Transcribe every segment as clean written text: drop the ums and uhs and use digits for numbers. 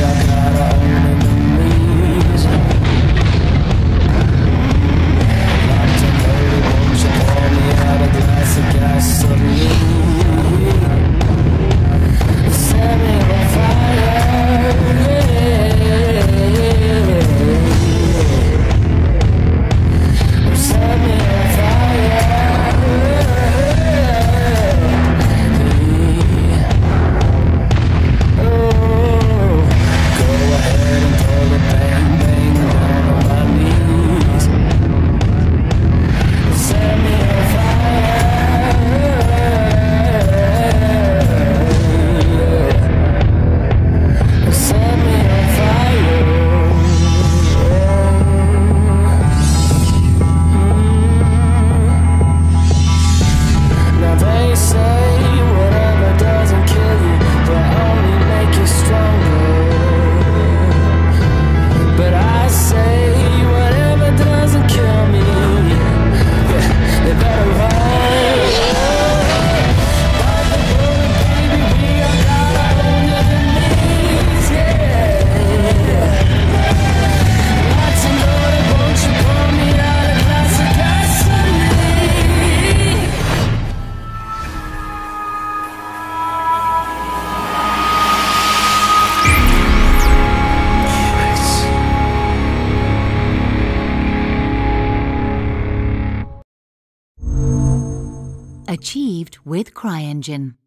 Achieved with CryEngine.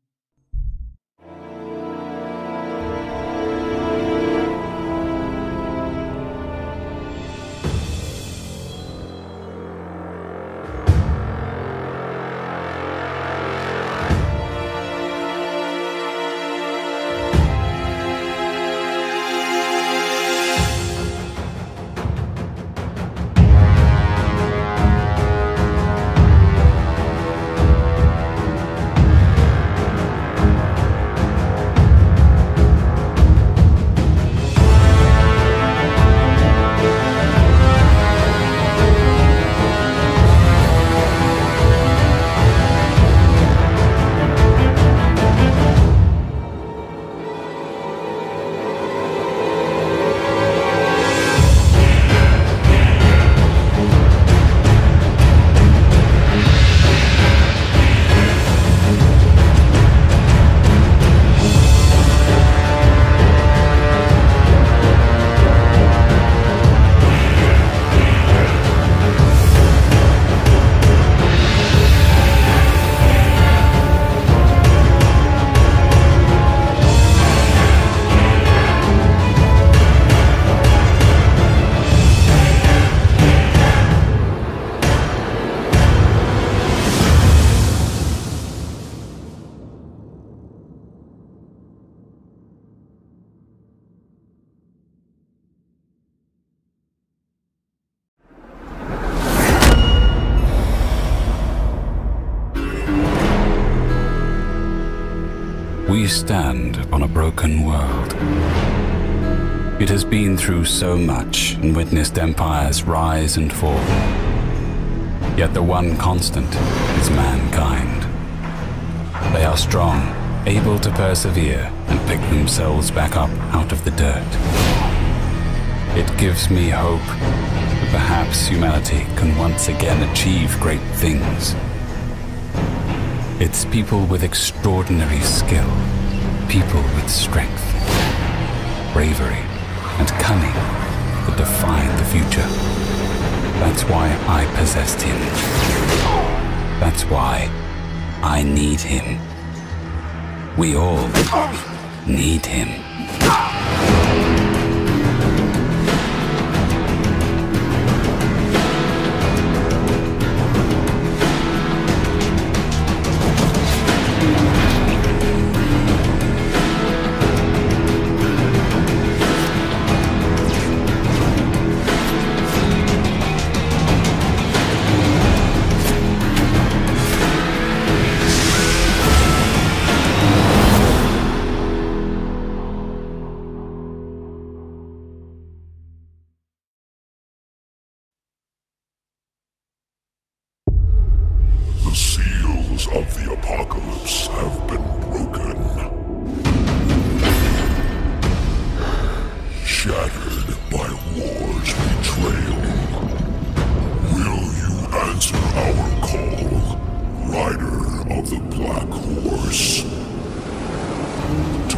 We stand on a broken world. It has been through so much and witnessed empires rise and fall. Yet the one constant is mankind. They are strong, able to persevere and pick themselves back up out of the dirt. It gives me hope that perhaps humanity can once again achieve great things. It's people with extraordinary skill, people with strength, bravery, and cunning that define the future. That's why I possessed him. That's why I need him. We all need him.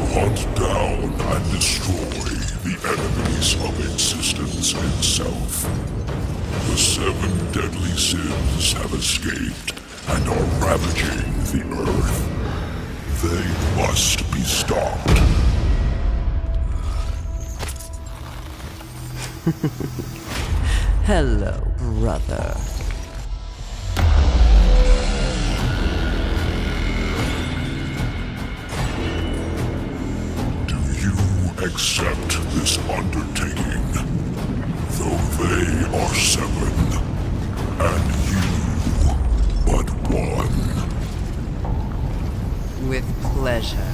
hunt down and destroy the enemies of existence itself. The 7 deadly sins have escaped and are ravaging the earth. They must be stopped. Hello, brother. Do you accept this undertaking? Though they are 7, and you but 1. With pleasure.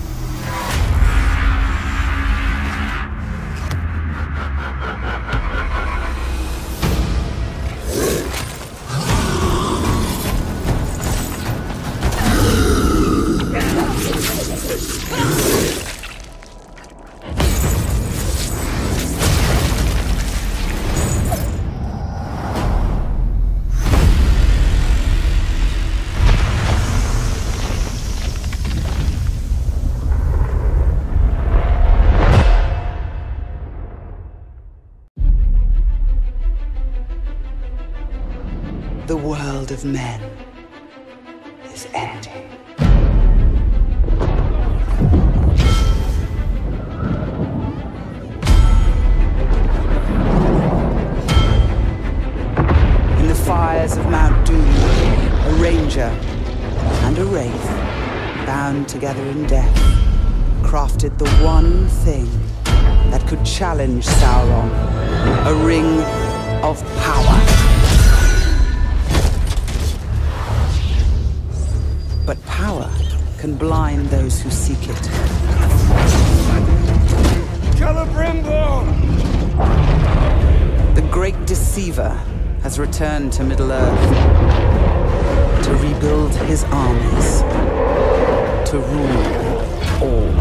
The world of men is ending. In the fires of Mount Doom, a ranger and a wraith, bound together in death, crafted the one thing that could challenge Sauron, a ring of power. But power can blind those who seek it. Celebrimbor! The great deceiver has returned to Middle-earth to rebuild his armies, to rule all.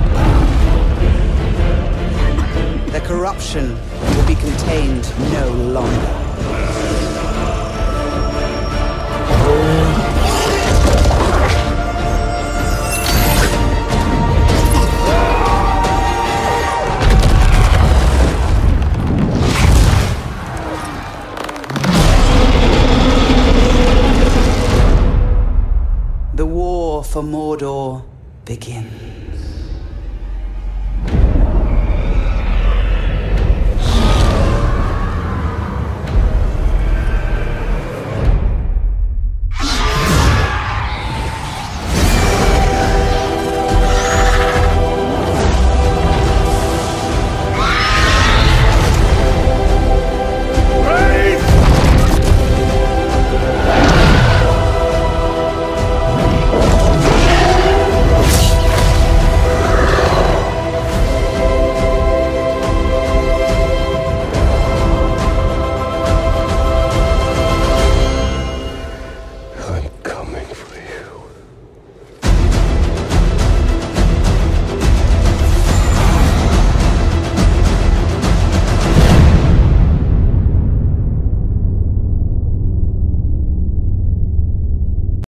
Their corruption will be contained no longer.